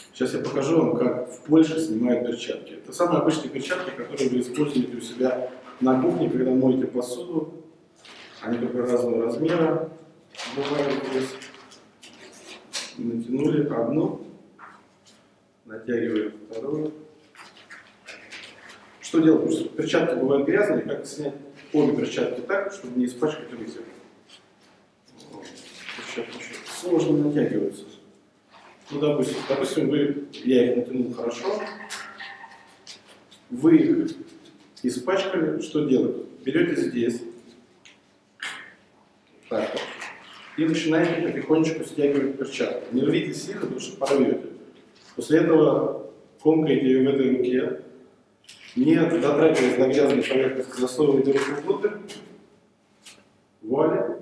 Сейчас я покажу вам, как в Польше снимают перчатки. Это самые обычные перчатки, которые вы используете у себя на кухне, когда моете посуду. Они только разного размера. Бывают здесь. Натянули одну, натягиваем вторую. Что делать? Потому что перчатки бывают грязные, как снять обе перчатки так, чтобы не испачкать руки. Перчатки сложно натягиваются. Ну, допустим, я их натянул хорошо, вы их испачкали, что делать? Берете здесь, так вот, и начинаете потихонечку стягивать перчатку. Не рвите сильно, потому что порвете. После этого комкаете ее в этой руке, не дотрагиваясь до грязной поверхности, засовываете руку внутрь, вуаля,